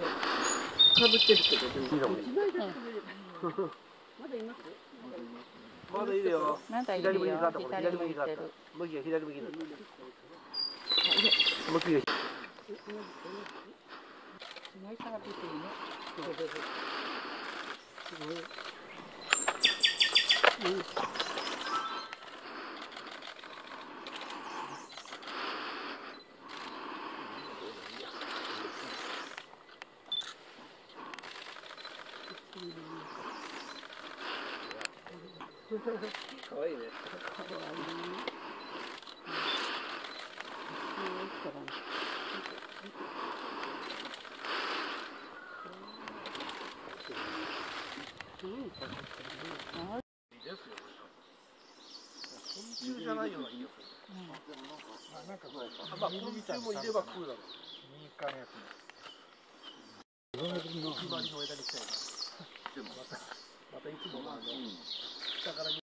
かぶってるけど、でも。まだいます？ まだいるよ。 左向きが変わった。左向きが変わった。向きが左向きになった。向きが。 すごい差が出てるね。 すごい。 かわいいね。 かわいい。 昆虫じゃないような気がする。なんかまあ昆虫もいれば食うだろう。民間のやつも。決まりの枝に来たよな。またいつもの下から。